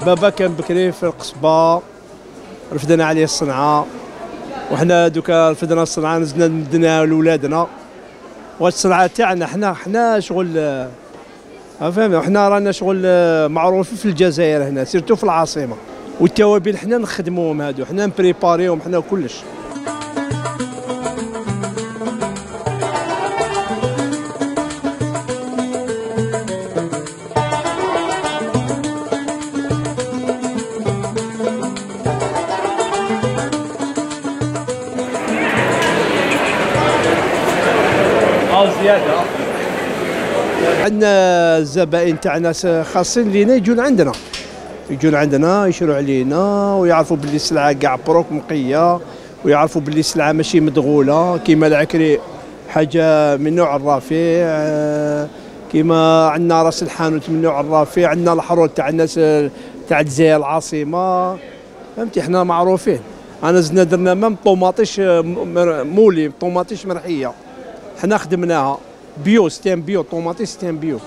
بابا كان بكري في القصبه، رفدنا عليه الصنعه، وحنا دوكا رفدنا الصنعه نزلنا مدناها لولادنا. وهاد الصنعه تاعنا حنا شغل فهمنا، حنا رانا شغل معروفين في الجزائر هنا، سيرتو في العاصمه. والتوابل حنا نخدموهم هادو، حنا نبريباريهم حنا كلش. زياده عندنا الزبائن تاعنا خاصين لينا يجون عندنا يشروا علينا ويعرفوا باللي السلعه كاع بروك نقيه، ويعرفوا باللي السلعه ماشي مدغوله كيما العكري حاجه من نوع الرفيع، كيما عندنا راس الحانوت من نوع الرفيع، عندنا الحرود تاع الناس تاع الجزائر العاصمه، فهمتي حنا معروفين. انا زدنا درنا مام طوماطيش مولي، طوماطيش مرحيه حنا خدمناها بيو، ستان بيو، طوماطيش ستان بيو.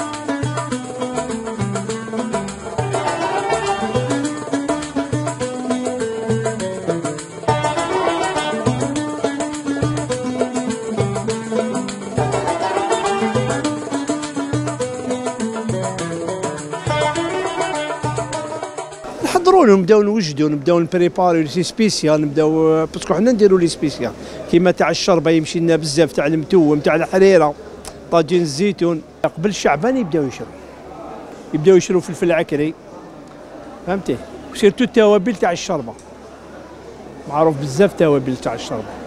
نحضروا لهم، نبداو نوجدوا، نبداو نبريباريو لي سبيسيال، نبداو باسكو حنا نديروا لي سبيسيال كيما تاع الشربه يمشي لنا بزاف، تاع المتوم، تاع الحريره، طاجين الزيتون. قبل شعبان يبداو يشروا فلفل عكري، فهمتي، وسيرتو التوابل تاع الشربه، معروف بزاف توابل تاع الشربه.